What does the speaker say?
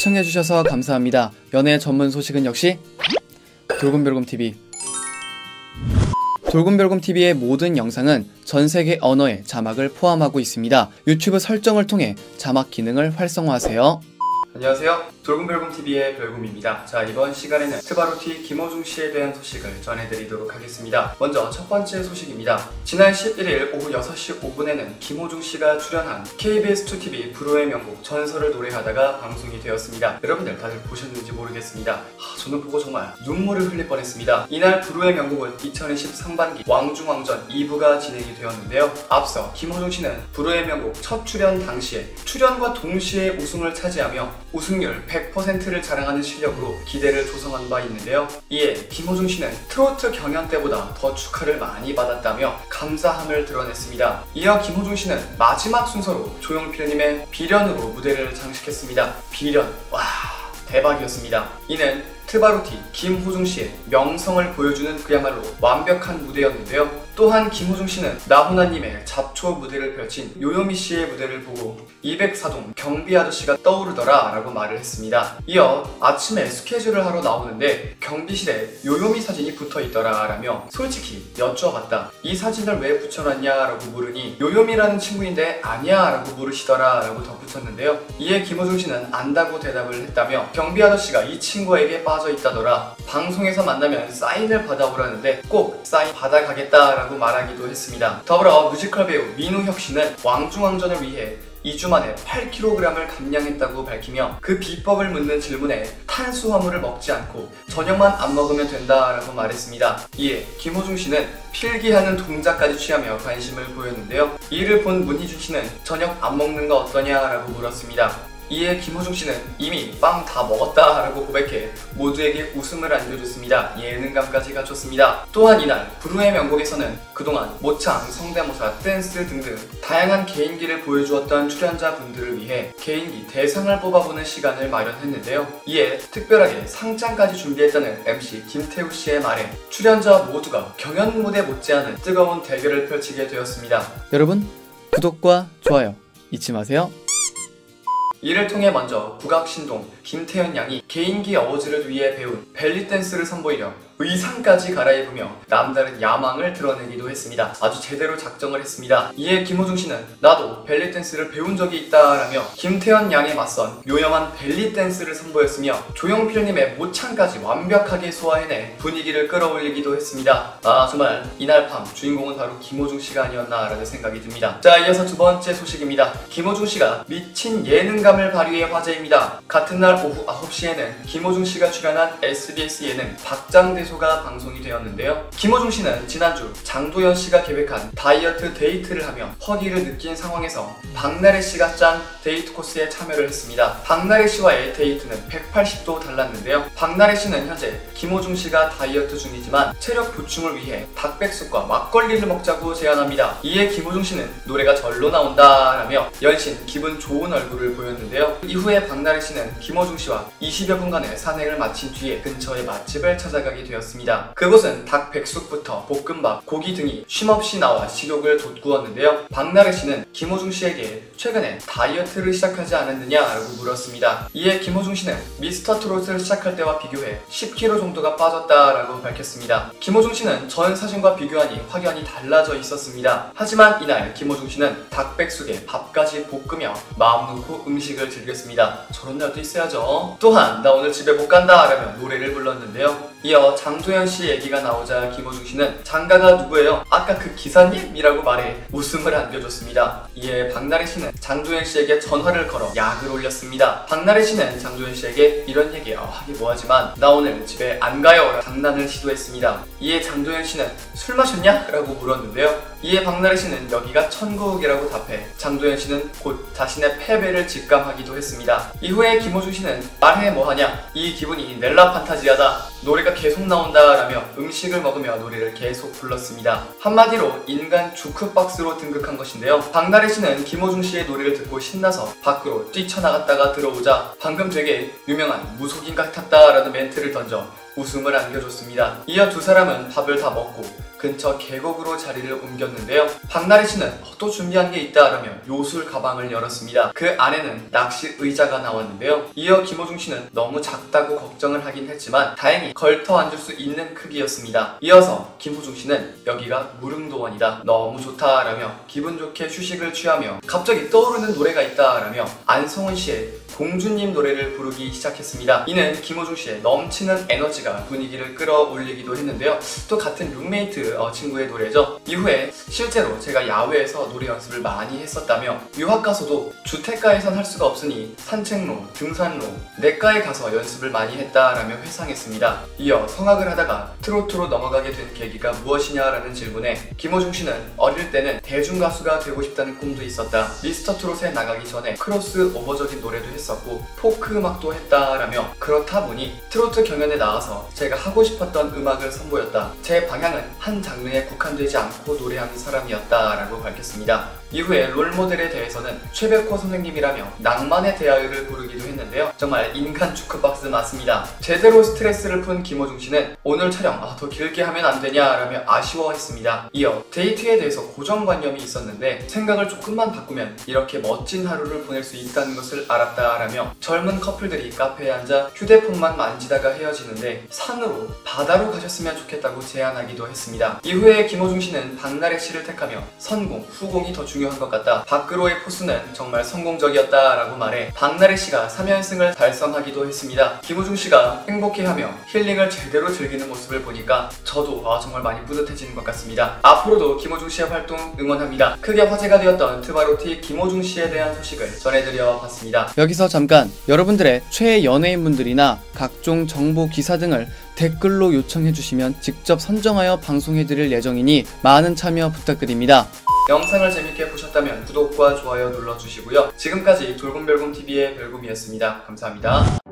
시청해주셔서 감사합니다. 연애 전문 소식은 역시 돌곰별곰TV. 돌곰별곰TV의 모든 영상은 전세계 언어의 자막을 포함하고 있습니다. 유튜브 설정을 통해 자막 기능을 활성화하세요. 안녕하세요. 돌곰별곰TV의 별곰입니다. 자, 이번 시간에는 트바로티 김호중 씨에 대한 소식을 전해드리도록 하겠습니다. 먼저 첫 번째 소식입니다. 지난 11일 오후 6시 5분에는 김호중 씨가 출연한 KBS2TV 불후의 명곡 전설을 노래하다가 방송이 되었습니다. 여러분들 다들 보셨는지 모르겠습니다. 저는 보고 정말 눈물을 흘릴 뻔했습니다. 이날 불후의 명곡은 2020 상반기 왕중왕전 2부가 진행이 되었는데요. 앞서 김호중 씨는 불후의 명곡 첫 출연 당시에 출연과 동시에 우승을 차지하며 우승률 100%를 자랑하는 실력으로 기대를 조성한 바 있는데요. 이에 김호중 씨는 트로트 경연 때보다 더 축하를 많이 받았다며 감사함을 드러냈습니다. 이어 김호중 씨는 마지막 순서로 조용필님의 비련으로 무대를 장식했습니다. 비련, 와, 대박이었습니다. 이는 트바로티 김호중 씨의 명성을 보여주는 그야말로 완벽한 무대였는데요. 또한 김호중 씨는 나훈아님의 잡초 무대를 펼친 요요미 씨의 무대를 보고 204동 경비 아저씨가 떠오르더라 라고 말을 했습니다. 이어 아침에 스케줄을 하러 나오는데 경비실에 요요미 사진이 붙어있더라 라며 솔직히 여쭤봤다. 이 사진을 왜 붙여놨냐 라고 물으니 요요미라는 친구인데 아니야 라고 물으시더라 라고 덧붙였는데요. 이에 김호중 씨는 안다고 대답을 했다며 경비 아저씨가 이 친구에게 빠져있다더라. 방송에서 만나면 사인을 받아오라는데 꼭 사인 받아가겠다 라고 말하기도 했습니다. 더불어 뮤지컬 배우 민우혁 씨는 왕중왕전을 위해 2주 만에 8kg을 감량했다고 밝히며 그 비법을 묻는 질문에 탄수화물을 먹지 않고 저녁만 안 먹으면 된다라고 말했습니다. 이에 김호중 씨는 필기하는 동작까지 취하며 관심을 보였는데요. 이를 본 문희준 씨는 저녁 안 먹는 거 어떠냐라고 물었습니다. 이에 김호중 씨는 이미 빵 다 먹었다 라고 고백해 모두에게 웃음을 안겨줬습니다. 예능감까지 갖췄습니다. 또한 이날 불후의 명곡에서는 그동안 모창, 성대모사, 댄스 등등 다양한 개인기를 보여주었던 출연자분들을 위해 개인기 대상을 뽑아보는 시간을 마련했는데요. 이에 특별하게 상장까지 준비했다는 MC 김태우 씨의 말에 출연자 모두가 경연 무대 못지않은 뜨거운 대결을 펼치게 되었습니다. 여러분, 구독과 좋아요 잊지 마세요. 이를 통해 먼저 국악신동 김태현 양이 개인기 어워즈를 위해 배운 벨리댄스를 선보이려 의상까지 갈아입으며 남다른 야망을 드러내기도 했습니다. 아주 제대로 작정을 했습니다. 이에 김호중 씨는 나도 벨리댄스를 배운 적이 있다라며 김태현 양에 맞선 요염한 벨리댄스를 선보였으며 조용필님의 모창까지 완벽하게 소화해내 분위기를 끌어올리기도 했습니다. 정말 이날 밤 주인공은 바로 김호중 씨가 아니었나라는 생각이 듭니다. 자, 이어서 두 번째 소식입니다. 김호중 씨가 미친 예능감을 발휘해 화제입니다. 같은 날 오후 9시에는 김호중 씨가 출연한 SBS 예능 박장대소가 방송이 되었는데요. 김호중 씨는 지난주 장도연 씨가 계획한 다이어트 데이트를 하며 허기를 느낀 상황에서 박나래 씨가 짠 데이트 코스에 참여를 했습니다. 박나래 씨와의 데이트는 180도 달랐는데요. 박나래 씨는 현재 김호중 씨가 다이어트 중이지만 체력 보충을 위해 닭백숙과 막걸리를 먹자고 제안합니다. 이에 김호중 씨는 노래가 절로 나온다 라며 연신 기분 좋은 얼굴을 보였는데요. 이후에 박나래 씨는 김호중 씨와 20여 분간의 산행을 마친 뒤에 근처의 맛집을 찾아가게 되었습니다. 그곳은 닭백숙부터 볶음밥, 고기 등이 쉼없이 나와 식욕을 돋구었는데요. 박나래 씨는 김호중 씨에게 최근에 다이어트를 시작하지 않았느냐라고 물었습니다. 이에 김호중 씨는 미스터트롯을 시작할 때와 비교해 10kg 정도가 빠졌다라고 밝혔습니다. 김호중 씨는 전 사진과 비교하니 확연히 달라져 있었습니다. 하지만 이날 김호중 씨는 닭백숙에 밥까지 볶으며 마음 놓고 음식을 즐겼습니다. 저런 날도 있어야죠. 또한 나 오늘 집에 못 간다 라며 노래를 불렀는데요. 이어 장도연 씨 얘기가 나오자 김호중 씨는 장가가 누구예요? 아까 그 기사님이라고 말해 웃음을 안겨줬습니다. 이에 박나래 씨는 장도연 씨에게 전화를 걸어 약을 올렸습니다. 박나래 씨는 장도연 씨에게 이런 얘기 하기 뭐하지만 나 오늘 집에 안 가요 라고 장난을 시도했습니다. 이에 장도연 씨는 술 마셨냐? 라고 물었는데요. 이에 박나래 씨는 여기가 천국이라고 답해 장도연 씨는 곧 자신의 패배를 직감하기도 했습니다. 이후에 김호중 씨는 말해 뭐하냐? 이 기분이 넬라 판타지하다. 노래가 계속 나온다 라며 음식을 먹으며 노래를 계속 불렀습니다. 한마디로 인간 주크박스로 등극한 것인데요. 박나래 씨는 김호중 씨의 노래를 듣고 신나서 밖으로 뛰쳐나갔다가 들어오자 방금 되게 유명한 무속인 같았다 라는 멘트를 던져 웃음을 안겨줬습니다. 이어 두 사람은 밥을 다 먹고 근처 계곡으로 자리를 옮겼는데요. 올렸는데요. 박나래 씨는 또 준비한 게 있다라며 요술 가방을 열었습니다. 그 안에는 낚시 의자가 나왔는데요. 이어 김호중 씨는 너무 작다고 걱정을 하긴 했지만 다행히 걸터 앉을 수 있는 크기였습니다. 이어서 김호중 씨는 여기가 무릉도원이다, 너무 좋다라며 기분 좋게 휴식을 취하며 갑자기 떠오르는 노래가 있다라며 안성훈 씨의 공주님 노래를 부르기 시작했습니다. 이는 김호중 씨의 넘치는 에너지가 분위기를 끌어올리기도 했는데요. 또 같은 룸메이트 친구의 노래죠. 이후에 실제로 제가 야외에서 노래 연습을 많이 했었다며 유학 가서도 주택가에선 할 수가 없으니 산책로, 등산로, 내과에 가서 연습을 많이 했다라며 회상했습니다. 이어 성악을 하다가 트로트로 넘어가게 된 계기가 무엇이냐라는 질문에 김호중 씨는 어릴 때는 대중가수가 되고 싶다는 꿈도 있었다, 미스터 트롯에 나가기 전에 크로스 오버적인 노래도 했었고 포크 음악도 했다라며 그렇다 보니 트로트 경연에 나와서 제가 하고 싶었던 음악을 선보였다, 제 방향은 한 장르에 국한되지 않고 노래하는 사람이었다라고 밝혔습니다. 이후에 롤모델에 대해서는 최백호 선생님이라며 낭만의 대하유를 부르기도 했는데요. 정말 인간 주크박스 맞습니다. 제대로 스트레스를 푼 김호중 씨는 오늘 촬영 더 길게 하면 안 되냐라며 아쉬워했습니다. 이어 데이트에 대해서 고정관념이 있었는데 생각을 조금만 바꾸면 이렇게 멋진 하루를 보낼 수 있다는 것을 알았다라며 젊은 커플들이 카페에 앉아 휴대폰만 만지다가 헤어지는데 산으로, 바다로 가셨으면 좋겠다고 제안하기도 했습니다. 이후에 김호중 씨는 박나래 씨를 택하며 선공, 후공이 더 중요한 것 같다, 밖으로의 포스는 정말 성공적이었다라고 말해 박나래 씨가 3연승을 달성하기도 했습니다. 김호중 씨가 행복해하며 힐링을 제대로 즐기는 모습을 보니까 저도 정말 많이 뿌듯해지는 것 같습니다. 앞으로도 김호중 씨의 활동 응원합니다. 크게 화제가 되었던 트바로티 김호중 씨에 대한 소식을 전해드려 봤습니다. 여기서 잠깐 여러분들의 최애 연예인분들이나 각종 정보 기사 등을 댓글로 요청해주시면 직접 선정하여 방송해드릴 예정이니 많은 참여 부탁드립니다. 영상을 재밌게 보셨다면 구독과 좋아요 눌러주시고요. 지금까지 돌곰별곰TV의 별곰이었습니다. 감사합니다.